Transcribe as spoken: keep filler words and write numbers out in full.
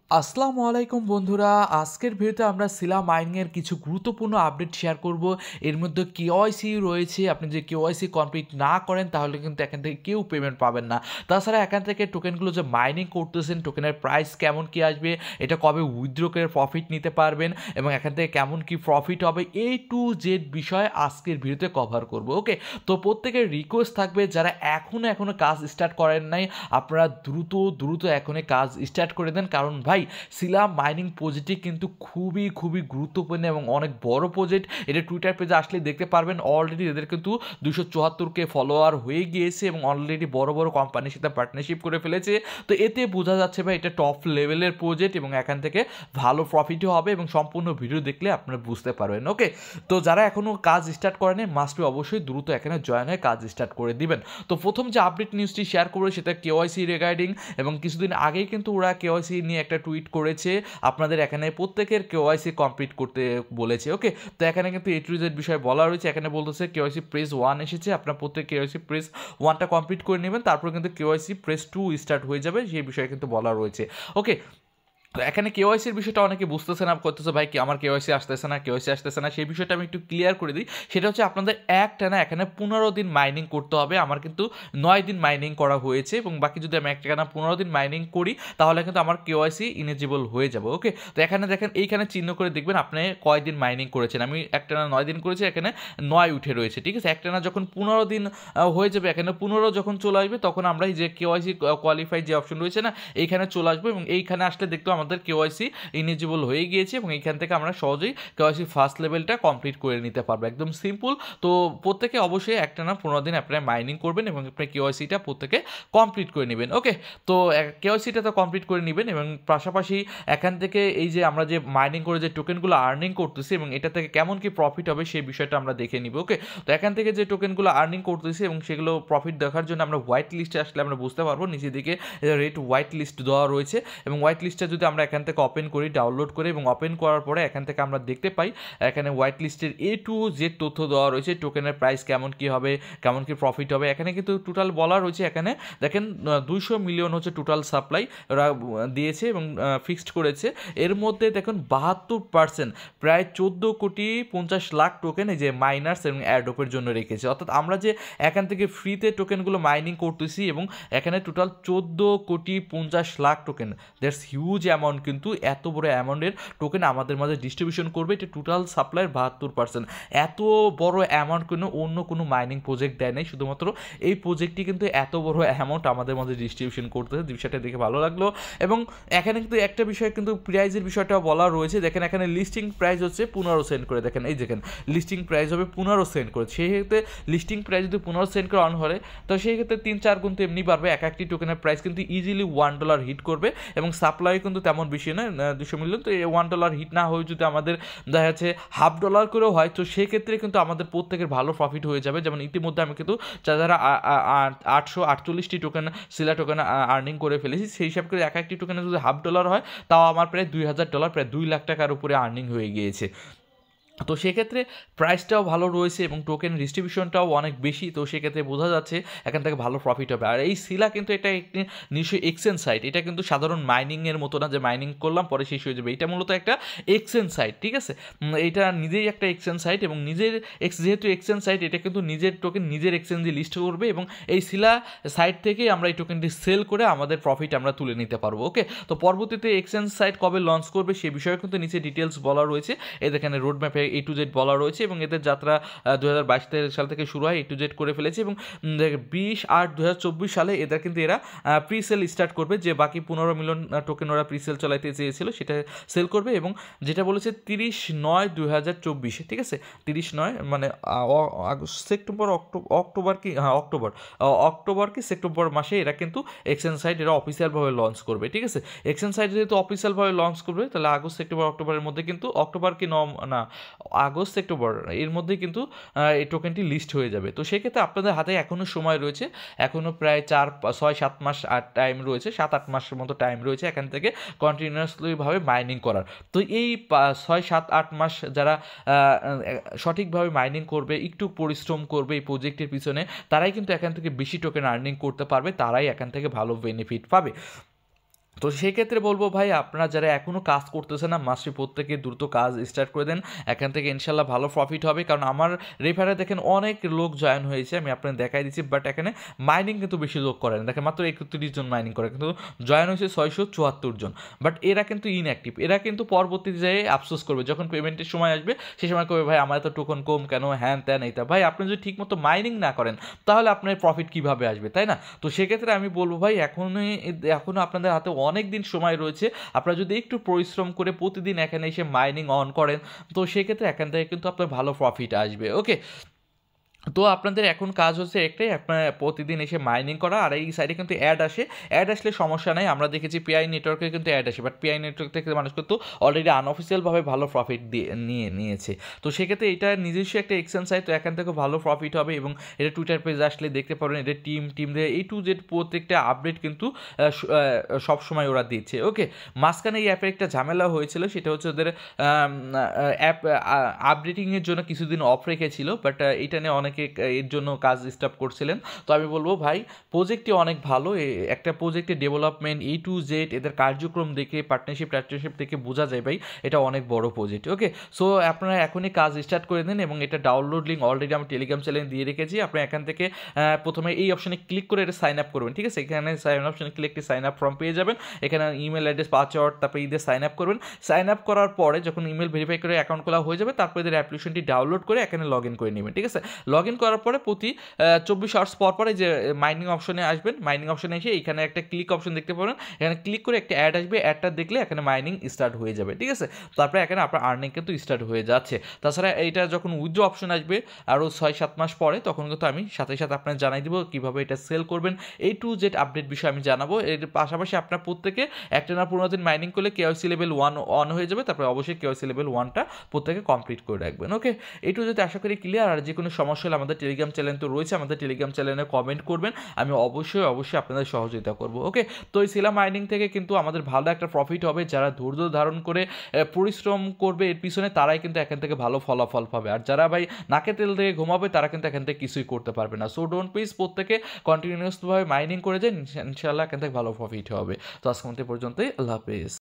আসসালামু আলাইকুম বন্ধুরা, আজকের ভিডিওতে আমরা সিলা মাইনিংয়ের কিছু গুরুত্বপূর্ণ আপডেট শেয়ার করব। এর মধ্যে কেওয়াইসি রয়েছে, আপনি যদি কেওয়াইসি কমপ্লিট না করেন তাহলে কিন্তু এখান থেকে কেউ পেমেন্ট পাবেন না। তাছাড়া এখান থেকে টোকেনগুলো যে মাইনিং করতেছেন, টোকেনের প্রাইস কেমন কি আসবে, এটা কবে উইথড্র করে প্রফিট নিতে পারবেন এবং এখান থেকে কেমন কি প্রফিট হবে, এ টু জেড বিষয় আজকের ভিডিওতে কভার করব। ওকে, তো প্রত্যেকের রিকোয়েস্ট থাকবে যারা এখনও এখনও কাজ স্টার্ট করেন নাই, আপনারা দ্রুত দ্রুত এখনই কাজ স্টার্ট করে দেন। কারণ ভাই সিলা মাইনিং প্রজেক্টটি কিন্তু খুবই খুবই গুরুত্বপূর্ণ এবং অনেক বড় প্রজেক্ট। এটা টুইটার পেজে আসলে দেখতে পারবেন, অলরেডি এদের কিন্তু দুশো চুয়াত্তর কে ফলোয়ার হয়ে গিয়েছে এবং অলরেডি বড় বড় কোম্পানির সাথে পার্টনারশিপ করে ফেলেছে। তো এতে বোঝা যাচ্ছে ভাই এটা টপ লেভেলের প্রজেক্ট এবং এখান থেকে ভালো প্রফিটও হবে এবং সম্পূর্ণ ভিডিও দেখলে আপনারা বুঝতে পারবেন। ওকে, তো যারা এখনও কাজ স্টার্ট করেনি মাস্ট বি অবশ্যই দ্রুত এখানে জয়েন হয়ে কাজ স্টার্ট করে দিবেন। তো প্রথম যে আপডেট নিউজটি শেয়ার করবো সেটা কেওয়াইসি রিগার্ডিং, এবং কিছুদিন আগেই কিন্তু ওরা কেওয়াইসি নিয়ে একটা টুইট করেছে, আপনাদের এখানে প্রত্যেকের কেওয়াইসি কমপ্লিট করতে বলেছে। ওকে, তো এখানে কিন্তু এ টু জেড বিষয় বলা রয়েছে। এখানে বলতেছে কেওয়াইসি প্রেস ওয়ান এসেছে, আপনার প্রত্যেক কেওয়াইসি প্রেস ওয়ানটা কমপ্লিট করে নেবেন, তারপর কিন্তু কেওয়াইসি প্রেস টু স্টার্ট হয়ে যাবে, সেই বিষয়ে কিন্তু বলা রয়েছে। ওকে, তো এখানে কেওয়াইসির বিষয়টা অনেকে বুঝতেছে না, করতেছে ভাই কি আমার কেওয়াইসি আসতেছে না কেওয়াইসি আসতেছে না সেই বিষয়টা আমি একটু ক্লিয়ার করে দিই। সেটা হচ্ছে আপনাদের একটানা এখানে পনেরো দিন মাইনিং করতে হবে। আমার কিন্তু নয় দিন মাইনিং করা হয়েছে এবং বাকি যদি আমি একটানা পনেরো দিন মাইনিং করি তাহলে কিন্তু আমার কেওয়াইসি ইনেজিবল হয়ে যাবে। ওকে, তো এখানে দেখেন এইখানে চিহ্ন করে দেখবেন আপনি কয়দিন মাইনিং করেছেন। আমি একটানা নয় দিন করেছি, এখানে নয় উঠে রয়েছে। ঠিক আছে, একটানা যখন পনেরো দিন হয়ে যাবে, এখানে পনেরো যখন চলে আসবে তখন আমরা এই যে কেওয়াইসি কোয়ালিফাই যে অপশন রয়েছে না, এইখানে চলে আসবো এবং এইখানে আসলে দেখতে আমাদের কেওয়াইসি ইলিজিবল হয়ে গিয়েছে এবং এইখান থেকে আমরা সহজেই কেওয়াইসি ফার্স্ট লেভেলটা কমপ্লিট করে নিতে পারবো, একদম সিম্পল। তো প্রত্যেকে অবশ্যই একটা না পনেরো দিন আপনারা মাইনিং করবেন এবং আপনার কেওয়াইসিটা প্রত্যেকে কমপ্লিট করে নেবেন। ওকে, তো কেওয়াইসিটা তো কমপ্লিট করে নেবেন এবং পাশাপাশি এখান থেকে এই যে আমরা যে মাইনিং করে যে টোকেনগুলো আর্নিং করতেছি এবং এটা থেকে কেমন কি প্রফিট হবে সেই বিষয়টা আমরা দেখে নিব। ওকে, তো এখান থেকে যে টোকেনগুলো আর্নিং করতেছি এবং সেগুলো প্রফিট দেখার জন্য আমরা হোয়াইট লিস্টে আসলে আমরা বুঝতে পারবো, নিচের দিকে রেট হোয়াইট লিস্ট দেওয়া রয়েছে এবং হোয়াইট লিস্টটা যদি আমরা এখান থেকে ওপেন করি, ডাউনলোড করি এবং ওপেন করার পরে এখান থেকে আমরা দেখতে পাই এখানে হোয়াইট লিস্টের এ টু জেড তথ্য দেওয়া রয়েছে, টোকেনের প্রাইস কেমন কি হবে, কেমন কি প্রফিট হবে। এখানে কিন্তু টোটাল বলা রয়েছে, এখানে দেখেন দুইশো মিলিয়ন হচ্ছে টোটাল সাপ্লাই ওরা দিয়েছে এবং ফিক্সড করেছে। এর মধ্যে দেখুন বাহাত্তর পার্সেন্ট প্রায় চোদ্দো কোটি পঞ্চাশ লাখ টোকেন এই যে মাইনার্স এবং অ্যাডোপের জন্য রেখেছে। অর্থাৎ আমরা যে এখান থেকে ফ্রিতে টোকেনগুলো মাইনিং করতেছি এবং এখানে টোটাল চোদ্দো কোটি পঞ্চাশ lakh token, that's huge amount. কিন্তু এত বড় অ্যামাউন্টের টোকেন আমাদের মাঝে ডিস্ট্রিবিউশন করবে, এটা টোটাল সাপ্লাইয়ের বাহাত্তর পার্সেন্ট। এত বড় অ্যামাউন্ট কোনো অন্য কোনো মাইনিং প্রজেক্ট দেয় নাই, শুধুমাত্র এই প্রজেক্টটি কিন্তু এত বড় অ্যামাউন্ট আমাদের মাঝে ডিস্ট্রিবিউশন করতেছে, বিষয়টা দেখে ভালো লাগলো। এবং এখানে কিন্তু একটা বিষয় কিন্তু প্রাইজের বিষয়টা বলা রয়েছে, দেখেন এখানে লিস্টিং প্রাইস হচ্ছে পনেরো সেন্ট করে, দেখেন এই দেখেন লিস্টিং প্রাইস হবে পনেরো সেন্ট করে। সেই ক্ষেত্রে লিস্টিং প্রাইস যদি পনেরো সেন্ট করে অন হয় তো সেই ক্ষেত্রে তিন চার গুণ তো এমনি বাড়বে, এক একটি টোকেনের প্রাইস কিন্তু ইজিলি ওয়ান ডলার হিট করবে এবং সাপ্লাই কিন্তু তেমন বেশি না, দুশো মিলিয়ন। তো এই ওয়ান ডলার হিট না হয়ে যদি আমাদের দেখা যাচ্ছে হাফ ডলার করেও হয় তো সেক্ষেত্রে কিন্তু আমাদের প্রত্যেকের ভালো প্রফিট হয়ে যাবে। যেমন ইতিমধ্যে আমি কিন্তু যারা আটশো আটচল্লিশটি টোকেন সিলা টোকেন আর্নিং করে ফেলেছি, সেই হিসাব করে এক একটি টোকেনে যদি হাফ ডলার হয় তাও আমার প্রায় দুই হাজার ডলার প্রায় দুই লাখ টাকার উপরে আর্নিং হয়ে গিয়েছে। তো সেক্ষেত্রে প্রাইসটাও ভালো রয়েছে এবং টোকেন ডিস্ট্রিবিউশনটাও অনেক বেশি, তো সেক্ষেত্রে বোঝা যাচ্ছে এখান থেকে ভালো প্রফিট হবে। আর এই সিলা কিন্তু এটা একটি নিশ্চয়ই এক্সচেঞ্জ সাইট, এটা কিন্তু সাধারণ মাইনিংয়ের মতো না যে মাইনিং করলাম পরে শেষ হয়ে যাবে, এটা মূলত একটা এক্সচেঞ্জ সাইট। ঠিক আছে, এটা নিজেই একটা এক্সচেঞ্জ সাইট এবং নিজের এক্স যেহেতু এক্সচেঞ্জ সাইট এটা কিন্তু নিজের টোকেন নিজের এক্সচেঞ্জে লিস্ট করবে এবং এই সিলা সাইট থেকে আমরা এই টোকেনটি সেল করে আমাদের প্রফিট আমরা তুলে নিতে পারবো। ওকে, তো পরবর্তীতে এক্সচেঞ্জ সাইট কবে লঞ্চ করবে সে বিষয়ে কিন্তু নিচে ডিটেলস বলা রয়েছে, এই দেখেন রোড ম্যাপে এ টু জেড বলা রয়েছে এবং এদের যাত্রা দু হাজার বাইশ সাল থেকে শুরু হয়, এ টু জেড করে ফেলেছে এবং বিশ আট দু হাজার চব্বিশ সালে এদের কিন্তু এরা প্রি সেল স্টার্ট করবে, যে বাকি পনেরো মিলিয়ন টোকেন ওরা প্রি সেল চালাইতে চেয়েছিল সেটা সেল করবে এবং যেটা বলেছে তিরিশ নয় দুই হাজার চব্বিশে। ঠিক আছে, তিরিশ নয় মানে সেপ্টেম্বর অক্টোবর কি হ্যাঁ অক্টোবর অক্টোবর কি সেপ্টেম্বর মাসে এরা কিন্তু এক্সচেঞ্জ সাইট এরা অফিসিয়ালভাবে লঞ্চ করবে। ঠিক আছে, এক্সচেঞ্জ সাইট যেহেতু অফিসিয়ালভাবে লঞ্চ করবে তাহলে আগস্ট সেপ্টেম্বর অক্টোবরের মধ্যে কিন্তু অক্টোবর কি নম না আগস্ট সেপ্টেম্বর এর মধ্যে কিন্তু এই টোকেনটি লিস্ট হয়ে যাবে। তো সেক্ষেত্রে আপনাদের হাতে এখনও সময় রয়েছে, এখনও প্রায় চার ছয় সাত মাস টাইম রয়েছে, সাত আট মাসের মতো টাইম রয়েছে এখান থেকে কন্টিনিউয়াসলিভাবে মাইনিং করার। তো এই ছয় সাত আট মাস যারা সঠিকভাবে মাইনিং করবে, একটু পরিশ্রম করবে এই প্রজেক্টের পিছনে, তারাই কিন্তু এখান থেকে বেশি টোকেন আর্নিং করতে পারবে, তারাই এখান থেকে ভালো বেনিফিট পাবে। তো সেক্ষেত্রে বলবো ভাই, আপনারা যারা এখনও কাজ করতেছেন না, মাসে প্রত্যেকে দ্রুত কাজ স্টার্ট করে দেন, এখান থেকে ইনশাল্লাহ ভালো প্রফিট হবে। কারণ আমার রেফারে দেখেন অনেক লোক জয়েন হয়েছে, আমি আপনাদের দেখাই দিচ্ছি, বাট এখানে মাইনিং কিন্তু বেশি লোক করেন, দেখেন মাত্র একত্রিশ জন মাইনিং করে, কিন্তু জয়েন হয়েছে ছয়শো চুয়াত্তর জন, বাট এরা কিন্তু ইনঅ্যাক্টিভ। এরা কিন্তু পরবর্তীতে যেয়ে আফসোস করবে, যখন পেমেন্টের সময় আসবে সেই সময় করবে ভাই আমার তো টোকন কম কেন, হ্যান ত্যান এইটা। ভাই আপনি যদি ঠিকমতো মাইনিং না করেন তাহলে আপনার প্রফিট কীভাবে আসবে, তাই না? তো সেক্ষেত্রে আমি বলবো ভাই, এখনই এখনও আপনাদের হাতে অনেক দিন সময় রয়েছে, আপনারা যদি একটু পরিশ্রম করে প্রতিদিন এখানে এসে মাইনিং অন করেন, তো সেক্ষেত্রে এখান থেকে কিন্তু আপনার ভালো প্রফিট আসবে। ওকে, তো আপনাদের এখন কাজ হচ্ছে একটাই, আপনার প্রতিদিন এসে মাইনিং করা, আর এই সাইডে কিন্তু অ্যাড আসে, অ্যাড আসলে সমস্যা নাই। আমরা দেখেছি পিআই নেটওয়ার্কে কিন্তু অ্যাড আসে, বাট পিআই নেটওয়ার্ক থেকে মানুষ কিন্তু অলরেডি আনঅফিসিয়ালভাবে ভালো প্রফিট দিয়ে নিয়ে নিয়েছে। তো সেক্ষেত্রে এটা নিজস্ব একটা এক্সচেঞ্জ সাইট, তো এখান থেকে ভালো প্রফিট হবে। এবং এটা টুইটার পেজ আসলে দেখতে পারবেন, এটা টিম টিম দিয়ে এই টু জেড প্রত্যেকটা আপডেট কিন্তু সবসময় ওরা দিচ্ছে। ওকে, মাঝখানে এই অ্যাপের একটা ঝামেলা হয়েছিল, সেটা হচ্ছে ওদের অ্যাপ আপডেটিংয়ের জন্য কিছুদিন অফ রেখেছিল, বাট এইটা নিয়ে অনেক এর জন্য কাজ স্টার্ট করছিলেন। তো আমি বলবো ভাই, প্রজেক্টটি অনেক ভালো, একটা প্রজেক্টের ডেভেলপমেন্ট এ টু জেড এদের কার্যক্রম দেখে, পার্টনারশিপ পার্টনারশিপ দেখে বোঝা যায় ভাই এটা অনেক বড় প্রজেক্ট। ওকে, সো আপনারা এখনই কাজ স্টার্ট করে দেন, এবং এটা ডাউনলোড লিঙ্ক অলরেডি আমি টেলিগ্রাম চ্যানেলে দিয়ে রেখেছি। আপনি এখান থেকে প্রথমে এই অপশনে ক্লিক করে এটা সাইন আপ করবেন, ঠিক আছে? এখানে সাইন অপশনে ক্লিক করে সাইন আপ ফর্ম পেয়ে যাবেন, এখানে ইমেল অ্যাড্রেস পাসওয়ার্ড তারপরে ঈদের সাইন আপ করবেন। সাইন আপ করার পরে যখন ইমেল ভেরিফাই করে অ্যাকাউন্ট খোলা হয়ে যাবে, তারপরে এদের অ্যাপ্লিকেশনটি ডাউনলোড করে এখানে লগ ইন করে নেবেন, ঠিক আছে? লগ ইন করার পরে প্রতি চব্বিশ আওয়ার্স পর পরে যে মাইনিং অপশনে আসবেন, মাইনিং অপশনে এসে এখানে একটা ক্লিক অপশন দেখতে পাবেন, এখানে ক্লিক করে একটা অ্যাড আসবে, অ্যাডটা দেখলে এখানে মাইনিং স্টার্ট হয়ে যাবে, ঠিক আছে? তারপরে এখানে আপনার আর্নিং কিন্তু স্টার্ট হয়ে যাচ্ছে। তাছাড়া এইটা যখন উইথড্র অপশন আসবে আরও ছয় সাত মাস পরে, তখন কিন্তু আমি সাথে সাথে আপনার জানাই দিব কীভাবে এটা সেল করবেন, এই টু জেড আপডেট বিষয়ে আমি জানাবো। এর পাশাপাশি আপনার প্রত্যেকে একটা না পনেরো দিন মাইনিং করলে কেওয়াইসি লেভেল ওয়ান অন হয়ে যাবে, তারপরে অবশ্যই কেওয়াইসি লেভেল ওয়ানটা প্রত্যেকে কমপ্লিট করে রাখবেন। ওকে, এই টু জেড আশা করি ক্লিয়ার। আর যে কোনো সমস্যা হলে আমাদের টেলিগ্রাম চ্যানেল তো রয়েছে, আমাদের টেলিগ্রাম চ্যানেলে কমেন্ট করবেন, আমি অবশ্যই অবশ্যই আপনাদের সহযোগিতা করব। ওকে, তো এই সিলা মাইনিং থেকে কিন্তু আমাদের ভালো একটা প্রফিট হবে, যারা ধৈর্য ধারণ করে পরিশ্রম করবে এর পিছনে, তারাই কিন্তু এখান থেকে ভালো ফলাফল পাবে। আর যারা ভাই নাকে তেল দিয়ে ঘুমাবে, তারা কিন্তু এখান থেকে কিছুই করতে পারবে না। সো ডোন্ট প্লিজ, প্রত্যেকে কন্টিনিউসভাবে মাইনিং করে যান, ইনশাআল্লাহ এখান থেকে ভালো প্রফিট হবে। তো আজকে পর্যন্তই, আল্লাহ হাফেজ।